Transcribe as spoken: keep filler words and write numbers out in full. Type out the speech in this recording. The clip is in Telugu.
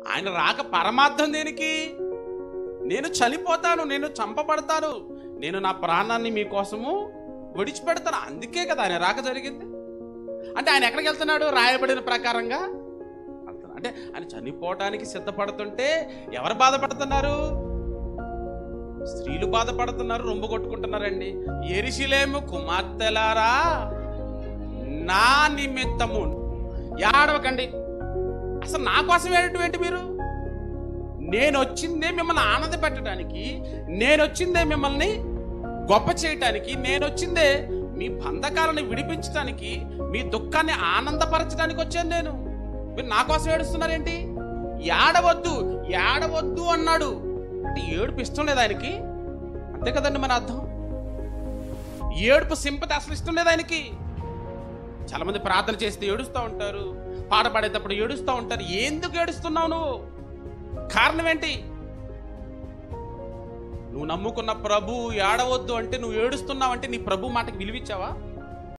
ఆయన రాక పరమార్థం దేనికి? నేను చనిపోతాను, నేను చంపబడతాను, నేను నా ప్రాణాన్ని మీకోసము విడిచిపెడతాను. అందుకే కదా ఆయన రాక జరిగింది. అంటే ఆయన ఎక్కడికి వెళ్తున్నాడు? రాయబడిన ప్రకారంగా వెళ్తున్నాడు. అంటే ఆయన చనిపోవటానికి సిద్ధపడుతుంటే ఎవరు బాధపడుతున్నారు? స్త్రీలు బాధపడుతున్నారు, రొమ్ము కొట్టుకుంటున్నారండి. యెరూషలేము కుమార్తెలారా, నా నిమిత్తము ఏడవకండి. అసలు నా కోసం ఏడటువంటి మీరు? నేను వచ్చిందే మిమ్మల్ని ఆనంద పెట్టడానికి, నేను వచ్చిందే మిమ్మల్ని గొప్ప చేయటానికి, నేను వచ్చిందే మీ బంధకాలను విడిపించడానికి, మీ దుఃఖాన్ని ఆనందపరచడానికి వచ్చాను నేను. మీరు నా కోసం ఏడుస్తున్నారేంటి? ఏడవద్దు ఏడవద్దు అన్నాడు. అంటే ఏడుపు ఇష్టం లేదు ఆయనకి, అంతే కదండి మన అర్థం. ఏడుపు సింపతి అసలు ఇష్టం లేదు ఆయనకి. చాలా మంది ప్రార్థన చేస్తే ఏడుస్తూ ఉంటారు, పాట పాడేటప్పుడు ఏడుస్తూ ఉంటారు. ఎందుకు ఏడుస్తున్నావు నువ్వు? కారణం ఏంటి? నువ్వు నమ్ముకున్న ప్రభు ఏడవద్దు అంటే నువ్వు ఏడుస్తున్నావు అంటే నీ ప్రభు మాటకి విలువిచ్చావా?